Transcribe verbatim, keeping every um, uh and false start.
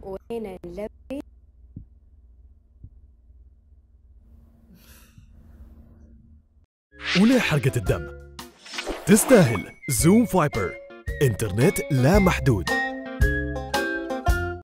وهنا نلبي. وليه حرقة الدم؟ تستاهل زوم فايبر، إنترنت لا محدود.